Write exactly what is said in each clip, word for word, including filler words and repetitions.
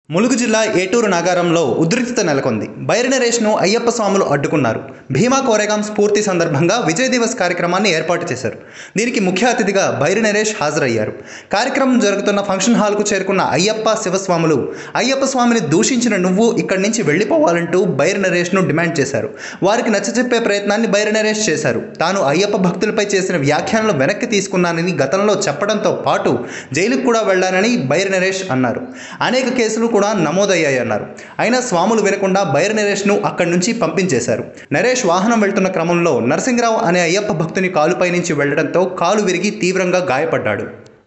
ములుగు జిల్లా ఏటూరు నగరంలో ఉద్రిక్తత నెలకొంది. బైరి నరేష్ను అయ్యప్ప స్వాములు అడ్డుకున్నారు. భీమా కోరేగాం స్ఫూర్తి సందర్భంగా విజయ్ దివస్ కార్యక్రమాన్ని ఏర్పాటు చేశారు. దీనికి ముఖ్య అతిథిగా బైరి నరేష్ హాజరయ్యారు. కార్యక్రమం జరుగుతున్న ఫంక్షన్ హాల్కు చేరుకున్న అయ్యప్ప శివస్వాములు అయ్యప్ప స్వామిని దూషించిన నువ్వు ఇక్కడి నుంచి వెళ్లిపోవాలంటూ బైరి నరేష్ను డిమాండ్ చేశారు. వారికి నచ్చచెప్పే ప్రయత్నాన్ని బైరి నరేష్ చేశారు. తాను అయ్యప్ప భక్తులపై చేసిన వ్యాఖ్యానాలను వెనక్కి తీసుకున్నానని గతంలో చెప్పడంతో పాటు జైలుకు కూడా వెళ్లానని బైరి నరేష్ అన్నారు. అనేక కేసులు కూడా నమోదయ్యాయన్నారు. అయినా స్వాములు వినకుండా బైరి నరేష్ను అక్కడి నుంచి పంపించేశారు. నరేష్ వాహనం వెళ్తున్న క్రమంలో నరసింగరావు అనే అయ్యప్ప భక్తుని కాలుపై నుంచి వెళ్లడంతో కాలు విరిగి తీవ్రంగా గాయపడ్డాడు.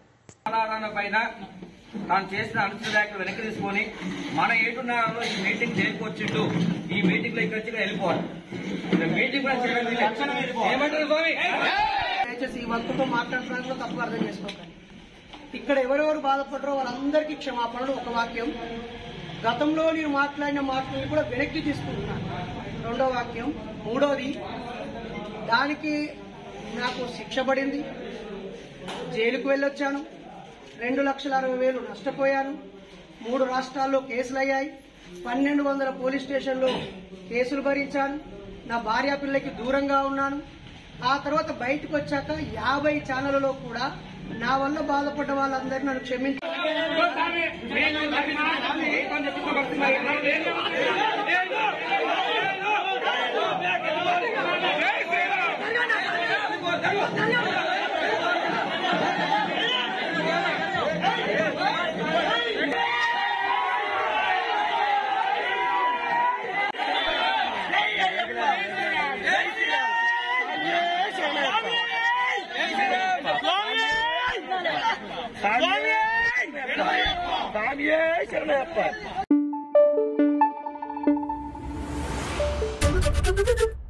తాను చేసిన అనుచిత వ్యాఖ్యలు వెనక్కి తీసుకొని మన ఏటున్నారో ఈ మీటింగ్ చేయకొచ్చిండు, ఈ మీటింగ్ లో ఇక్కడ వెళ్ళిపోవాలి. మీటింగ్ ఏమంటారు స్వామి? దయచేసి ఈ భక్తులతో మాట్లాడడానికి తప్పు అర్థం చేసుకోకండి. ఇక్కడ ఎవరెవరు బాధపడరో వాళ్ళందరికీ క్షమాపణలు. ఒక వాక్యం, గతంలో నేను మాట్లాడిన మాటలను కూడా వెనక్కి తీసుకుంటున్నాను. రెండో వాక్యం. మూడోది, దానికి నాకు శిక్ష పడింది, జైలుకు వెళ్ళొచ్చాను, రెండు లక్షల అరవై వేలు నష్టపోయాను, మూడు రాష్ట్రాల్లో కేసులు అయ్యాయి, పన్నెండు వందల పోలీస్ స్టేషన్లో కేసులు భరించాను, నా భార్య పిల్లకి దూరంగా ఉన్నాను. ఆ తర్వాత బయటకు వచ్చాక యాభై ఛానళ్లలో కూడా నా వల్ల బాధపడ్డ వాళ్ళందరినీ నన్ను క్షమించారు. Thank you.